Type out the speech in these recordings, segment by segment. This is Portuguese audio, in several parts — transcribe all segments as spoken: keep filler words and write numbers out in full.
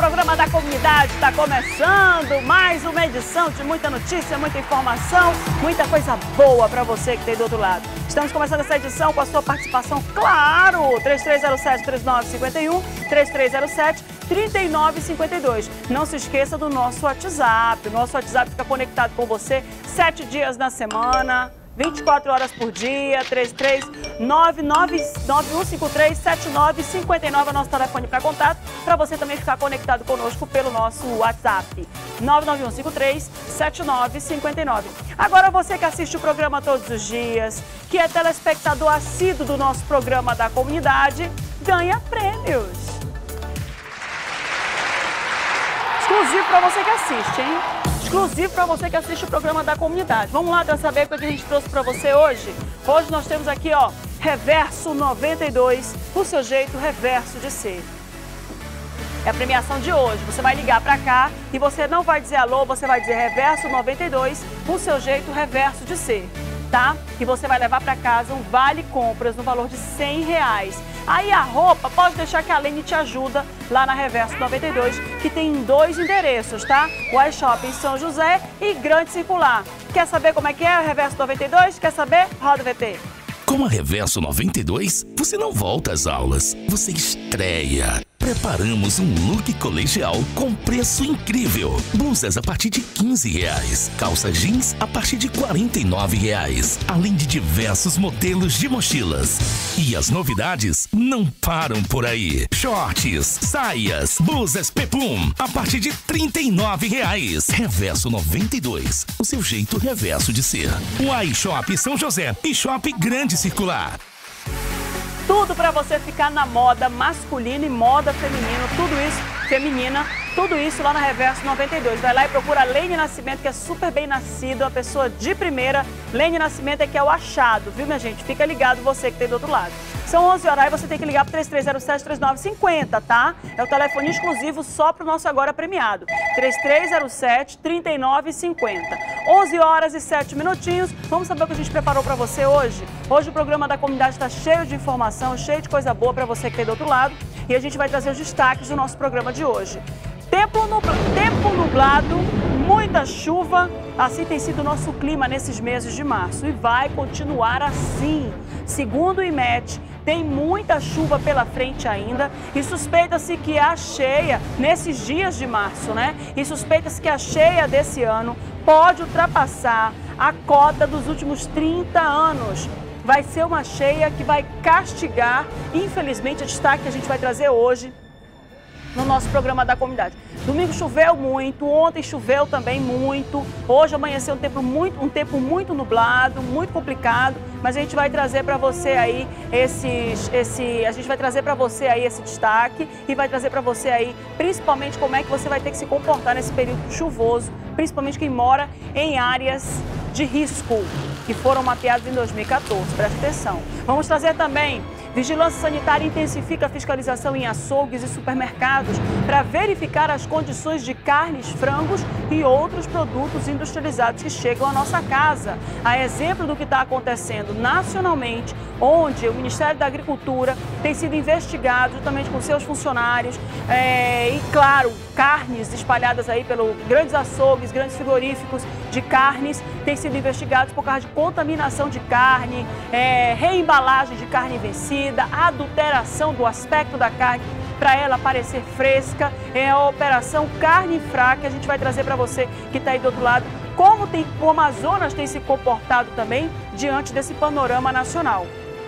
programa da comunidade está começando, mais uma edição de muita notícia, muita informação, muita coisa boa para você que tem do outro lado. Estamos começando essa edição com a sua participação, claro, três três zero sete, três nove cinco um, três três zero sete, três nove cinco dois. Não se esqueça do nosso WhatsApp, o nosso WhatsApp fica conectado com você sete dias na semana, vinte e quatro horas por dia, três três nove nove nove um cinco três sete nove cinco nove é o nosso telefone para contato, para você também ficar conectado conosco pelo nosso WhatsApp, nove nove um cinco três sete nove cinco nove. Agora você que assiste o programa todos os dias, que é telespectador assíduo do nosso programa da comunidade, ganha prêmios. Exclusivo para você que assiste, hein? Exclusivo para você que assiste o programa da comunidade. Vamos lá para saber o que a gente trouxe para você hoje. Hoje nós temos aqui, ó, Reverso noventa e dois, o seu jeito reverso de ser. É a premiação de hoje. Você vai ligar para cá e você não vai dizer alô, você vai dizer Reverso noventa e dois, o seu jeito reverso de ser, tá? E você vai levar para casa um vale compras no valor de cem reais. Aí a roupa, pode deixar que a Lene te ajuda lá na Reverso noventa e dois, que tem dois endereços, tá? O iShopping São José e Grande Circular. Quer saber como é que é o Reverso noventa e dois? Quer saber? Roda o V T. Com a Reverso noventa e dois, você não volta às aulas, você estreia. Preparamos um look colegial com preço incrível. Blusas a partir de quinze reais. Calça jeans a partir de quarenta e nove reais. Além de diversos modelos de mochilas. E as novidades não param por aí. Shorts, saias, blusas Pepum a partir de trinta e nove reais. Reverso noventa e dois. O seu jeito reverso de ser. O iShop São José e Shop Grande Circular. Tudo para você ficar na moda masculina e moda feminina, tudo isso, feminina, tudo isso lá na Reverso noventa e dois. Vai lá e procura a Lene Nascimento, que é super bem nascido, uma pessoa de primeira. Lene Nascimento é que é o achado, viu, minha gente? Fica ligado você que tem do outro lado. São onze horas e você tem que ligar para três três zero sete, três nove cinco zero, tá? É o telefone exclusivo só para o nosso agora premiado. três três zero sete, três nove cinco zero. onze horas e sete minutinhos. Vamos saber o que a gente preparou para você hoje? Hoje o programa da comunidade está cheio de informação, cheio de coisa boa para você que tem do outro lado. E a gente vai trazer os destaques do nosso programa de hoje. Tempo nublado, tempo nublado, muita chuva, assim tem sido o nosso clima nesses meses de março e vai continuar assim. Segundo o IMET, tem muita chuva pela frente ainda e suspeita-se que a cheia, nesses dias de março, né? E suspeita-se que a cheia desse ano pode ultrapassar a cota dos últimos trinta anos. Vai ser uma cheia que vai castigar, infelizmente, o destaque que a gente vai trazer hoje no nosso programa da comunidade. Domingo choveu muito, ontem choveu também muito, hoje amanheceu um tempo muito, um tempo muito nublado, muito complicado, mas a gente vai trazer para você aí esses, esse, a gente vai trazer para você aí esse destaque e vai trazer para você aí, principalmente como é que você vai ter que se comportar nesse período chuvoso, principalmente quem mora em áreas de risco que foram mapeadas em dois mil e quatorze. Presta atenção. Vamos trazer também. Vigilância Sanitária intensifica a fiscalização em açougues e supermercados para verificar as condições de carnes, frangos e outros produtos industrializados que chegam à nossa casa. A exemplo do que está acontecendo nacionalmente, onde o Ministério da Agricultura tem sido investigado juntamente com seus funcionários é, e, claro, carnes espalhadas aí pelos grandes açougues, grandes frigoríficos de carnes, têm sido investigados por causa de contaminação de carne, é, reembalagem de carne vencida, adulteração do aspecto da carne para ela parecer fresca. É a operação Carne Fraca que a gente vai trazer para você que está aí do outro lado, como, tem, como o Amazonas tem se comportado também diante desse panorama nacional.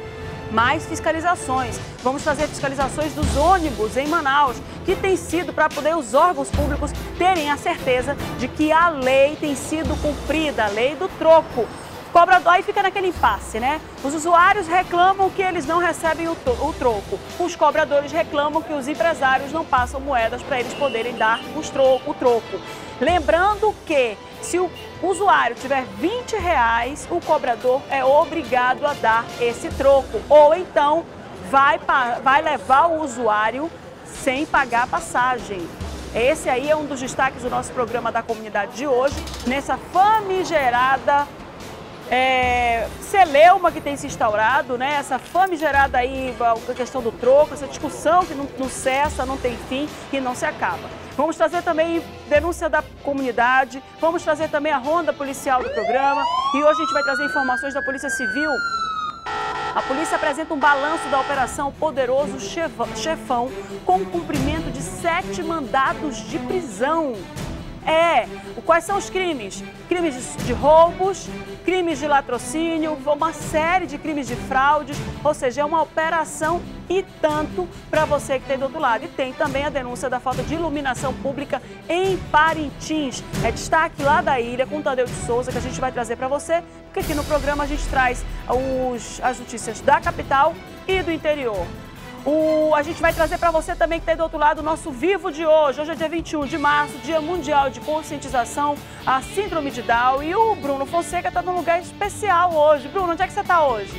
Mais fiscalizações. Vamos fazer fiscalizações dos ônibus em Manaus, que tem sido para poder os órgãos públicos terem a certeza de que a lei tem sido cumprida, a lei do troco. Cobrador, aí fica naquele impasse, né? Os usuários reclamam que eles não recebem o, o troco. Os cobradores reclamam que os empresários não passam moedas para eles poderem dar os tro o troco. Lembrando que se o usuário tiver vinte reais, o cobrador é obrigado a dar esse troco. Ou então vai, vai levar o usuário sem pagar a passagem. Esse aí é um dos destaques do nosso programa da comunidade de hoje, nessa famigerada É, celeuma que tem se instaurado, né? Essa famigerada aí, a questão do troco, essa discussão que não, não cessa, não tem fim e não se acaba. Vamos trazer também denúncia da comunidade, vamos trazer também a ronda policial do programa e hoje a gente vai trazer informações da Polícia Civil. A polícia apresenta um balanço da Operação Poderoso Chefão com o cumprimento de sete mandados de prisão. É, quais são os crimes? Crimes de, de roubos, crimes de latrocínio, uma série de crimes de fraudes, ou seja, é uma operação e tanto para você que tem do outro lado. E tem também a denúncia da falta de iluminação pública em Parintins. É destaque lá da ilha com o Tadeu de Souza que a gente vai trazer para você, porque aqui no programa a gente traz os, as notícias da capital e do interior. O, a gente vai trazer para você também que está do outro lado o nosso Vivo de hoje. Hoje é dia vinte e um de março, Dia Mundial de Conscientização à Síndrome de Down. E o Bruno Fonseca está num lugar especial hoje. Bruno, onde é que você está hoje?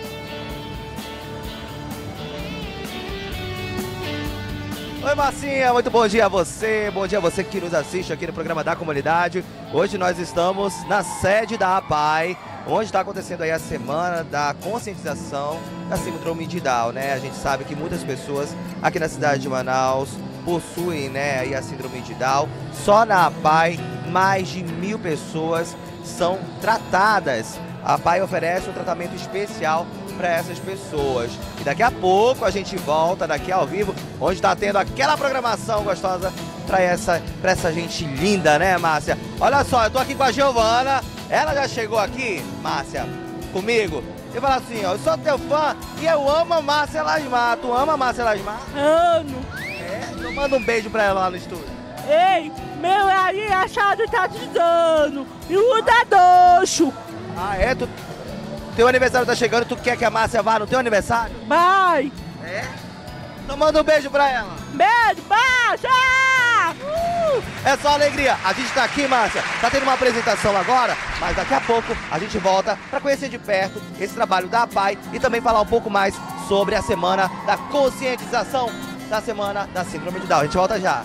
Oi, Marcinha, muito bom dia a você, bom dia a você que nos assiste aqui no programa da comunidade. Hoje nós estamos na sede da A P A I, onde está acontecendo aí a semana da conscientização da síndrome de Down, né? A gente sabe que muitas pessoas aqui na cidade de Manaus possuem, né, aí a síndrome de Down. Só na A P A I, mais de mil pessoas são tratadas. A A P A I oferece um tratamento especial para essas pessoas. E daqui a pouco a gente volta daqui ao vivo, onde está tendo aquela programação gostosa para essa, para essa gente linda, né, Márcia? Olha só, eu tô aqui com a Giovana, ela já chegou aqui, Márcia, comigo, e fala assim, ó, eu sou teu fã e eu amo a Márcia Lasmar. Tu ama a Márcia Lasmar? Amo. É? Então manda um beijo para ela lá no estúdio. Ei, meu aí achado tá te dando, e o da doxo. Ah, é? Tu... Teu aniversário tá chegando, tu quer que a Márcia vá no teu aniversário? Vai! É? Então manda um beijo pra ela. Beijo, baixa! Uh! É só alegria. A gente tá aqui, Márcia, tá tendo uma apresentação agora, mas daqui a pouco a gente volta pra conhecer de perto esse trabalho da A P A I e também falar um pouco mais sobre a semana da conscientização da semana da síndrome de Down. A gente volta já.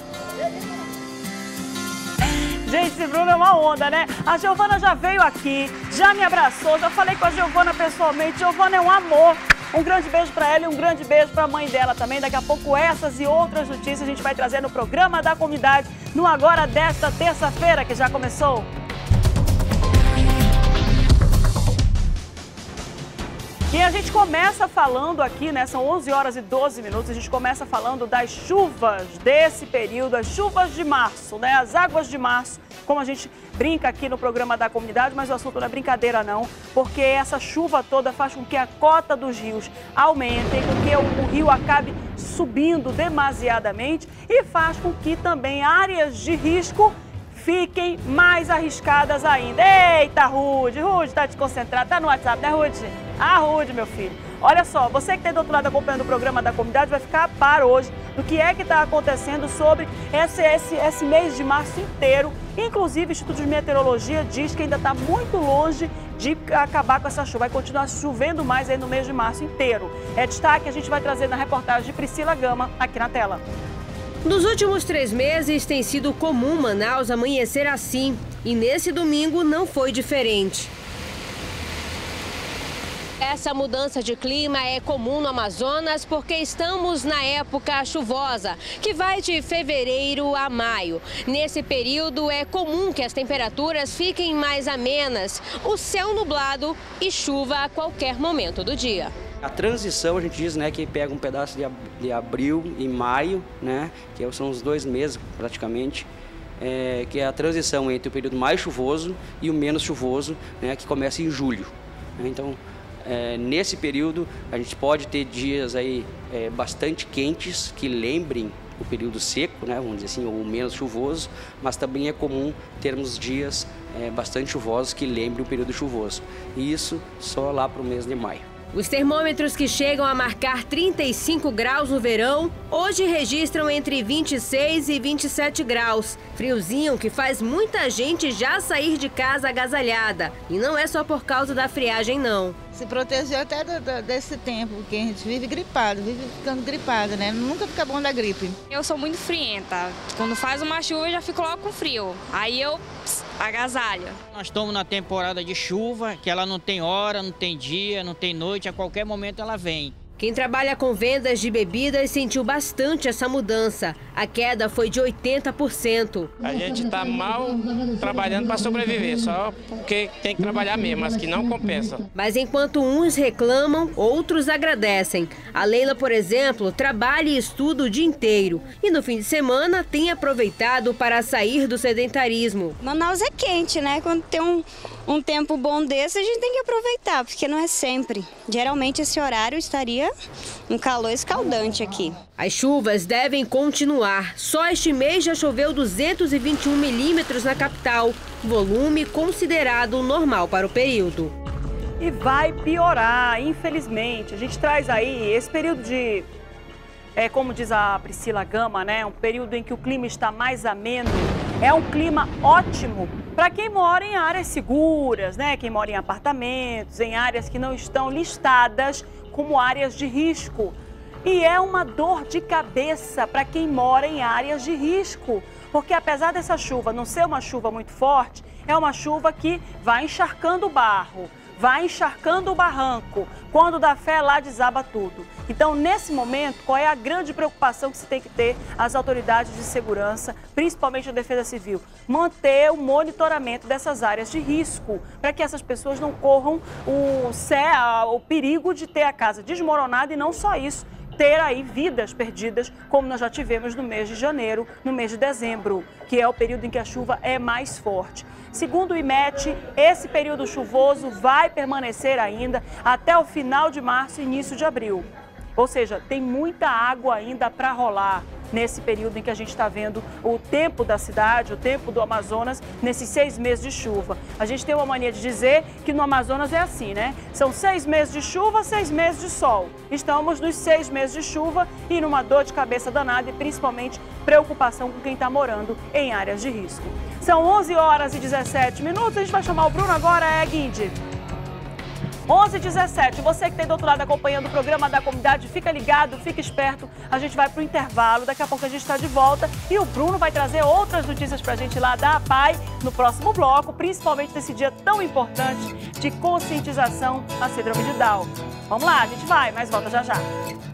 Gente, esse Bruno é uma onda, né? A Giovana já veio aqui, já me abraçou, já falei com a Giovana pessoalmente. Giovana é um amor. Um grande beijo pra ela e um grande beijo pra mãe dela também. Daqui a pouco essas e outras notícias a gente vai trazer no programa da comunidade no Agora desta terça-feira, que já começou. E a gente começa falando aqui, né, são onze horas e doze minutos, a gente começa falando das chuvas desse período, as chuvas de março, né, as águas de março, como a gente brinca aqui no programa da comunidade, mas o assunto não é brincadeira não, porque essa chuva toda faz com que a cota dos rios aumente, com que o, o rio acabe subindo demasiadamente e faz com que também áreas de risco fiquem mais arriscadas ainda. Eita, Rude, Rude, tá desconcentrado, tá no WhatsApp, né, Rude? Ah, Rude, meu filho. Olha só, você que está do outro lado acompanhando o programa da comunidade vai ficar a par hoje do que é que está acontecendo sobre esse, esse, esse mês de março inteiro. Inclusive, o Instituto de Meteorologia diz que ainda está muito longe de acabar com essa chuva. Vai continuar chovendo mais aí no mês de março inteiro. É destaque que a gente vai trazer na reportagem de Priscila Gama aqui na tela. Nos últimos três meses tem sido comum Manaus amanhecer assim, e nesse domingo não foi diferente. Essa mudança de clima é comum no Amazonas porque estamos na época chuvosa, que vai de fevereiro a maio. Nesse período é comum que as temperaturas fiquem mais amenas, o céu nublado e chuva a qualquer momento do dia. A transição, a gente diz, né, que pega um pedaço de, ab de abril e maio, né, que são os dois meses praticamente, é, que é a transição entre o período mais chuvoso e o menos chuvoso, né, que começa em julho. Então, é, nesse período, a gente pode ter dias aí é, bastante quentes, que lembrem o período seco, né, vamos dizer assim, ou menos chuvoso, mas também é comum termos dias é, bastante chuvosos que lembrem o período chuvoso. E isso só lá para o mês de maio. Os termômetros que chegam a marcar trinta e cinco graus no verão, hoje registram entre vinte e seis e vinte e sete graus. Friozinho que faz muita gente já sair de casa agasalhada. E não é só por causa da friagem, não. Se protegeu até do, do, desse tempo, porque a gente vive gripado, vive ficando gripado, né? Nunca fica bom da gripe. Eu sou muito frienta. Quando faz uma chuva, eu já fico logo com frio. Aí eu pss, agasalho. Nós estamos na temporada de chuva, que ela não tem hora, não tem dia, não tem noite, a qualquer momento ela vem. Quem trabalha com vendas de bebidas sentiu bastante essa mudança. A queda foi de oitenta por cento. A gente está mal trabalhando para sobreviver, só porque tem que trabalhar mesmo, mas que não compensa. Mas enquanto uns reclamam, outros agradecem. A Leila, por exemplo, trabalha e estuda o dia inteiro. E no fim de semana tem aproveitado para sair do sedentarismo. Manaus é quente, né? Quando tem um, um tempo bom desse, a gente tem que aproveitar, porque não é sempre. Geralmente esse horário estaria um calor escaldante aqui. As chuvas devem continuar. Só este mês já choveu duzentos e vinte e um milímetros na capital, volume considerado normal para o período. E vai piorar, infelizmente. A gente traz aí esse período de, é, como diz a Priscila Gama, né? Um período em que o clima está mais ameno. É um clima ótimo para quem mora em áreas seguras, né? Quem mora em apartamentos, em áreas que não estão listadas como áreas de risco. E é uma dor de cabeça para quem mora em áreas de risco, porque apesar dessa chuva não ser uma chuva muito forte, é uma chuva que vai encharcando o barro, vai encharcando o barranco. Quando dá fé, lá desaba tudo. Então, nesse momento, qual é a grande preocupação que se tem que ter as autoridades de segurança, principalmente a Defesa Civil? Manter o monitoramento dessas áreas de risco, para que essas pessoas não corram o, o perigo de ter a casa desmoronada e não só isso, ter aí vidas perdidas, como nós já tivemos no mês de janeiro, no mês de dezembro, que é o período em que a chuva é mais forte. Segundo o I M E T, esse período chuvoso vai permanecer ainda até o final de março e início de abril. Ou seja, tem muita água ainda para rolar nesse período em que a gente está vendo o tempo da cidade, o tempo do Amazonas, nesses seis meses de chuva. A gente tem uma mania de dizer que no Amazonas é assim, né? São seis meses de chuva, seis meses de sol. Estamos nos seis meses de chuva e numa dor de cabeça danada e principalmente preocupação com quem está morando em áreas de risco. São onze horas e dezessete minutos, a gente vai chamar o Bruno agora, é Guinde. onze e dezessete, você que tem do outro lado acompanhando o programa da comunidade, fica ligado, fica esperto, a gente vai para o intervalo, daqui a pouco a gente está de volta e o Bruno vai trazer outras notícias para a gente lá da A P A I no próximo bloco, principalmente nesse dia tão importante de conscientização à síndrome de Down. Vamos lá, a gente vai, mas volta já já.